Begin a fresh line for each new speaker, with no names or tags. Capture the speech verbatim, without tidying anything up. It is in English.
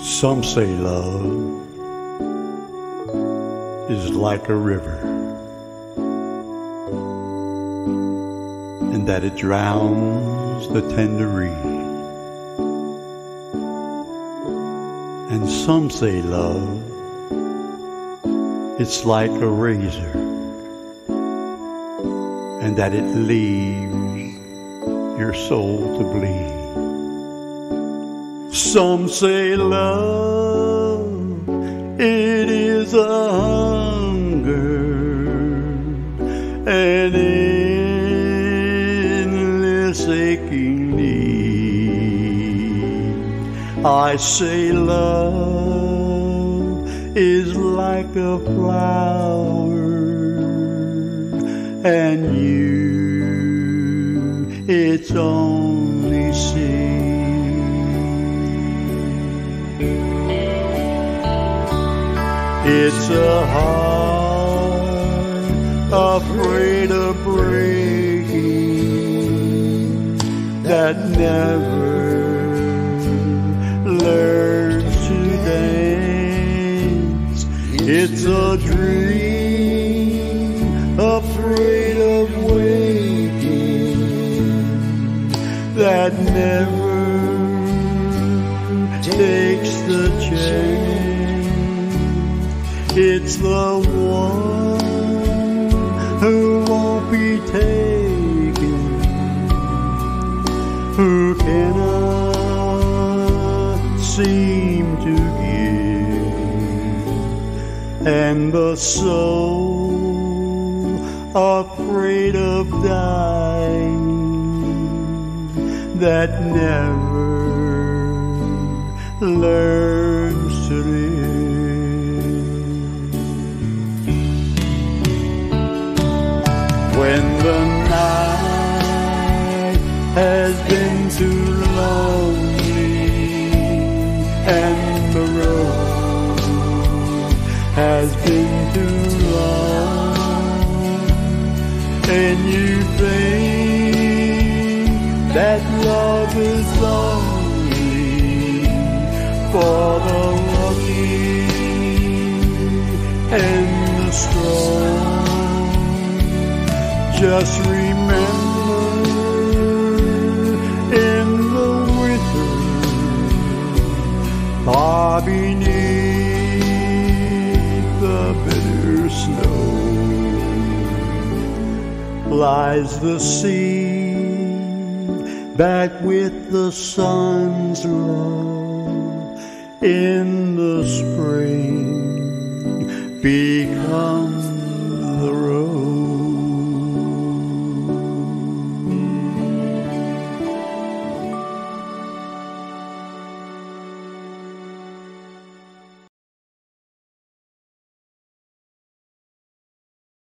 Some say love is like a river, and that it drowns the tender reed. And some say love, it's like a razor, and that it leaves your soul to bleed. Some say love, it is a hunger, an endless aching need. I say love is like a flower, and you, its only seed. It's a heart afraid of breaking, that never learns to dance. It's a dream afraid of waking, that never takes the chance. It's the one who won't be taken, who cannot seem to give, and the soul afraid of dying, that never learns to live. When the night has been too lonely and the road has been too long, and you think that love is only for the lucky and the strong, just remember, in the winter, far beneath the bitter snow, lies the sea, back with the sun's love. In the spring, become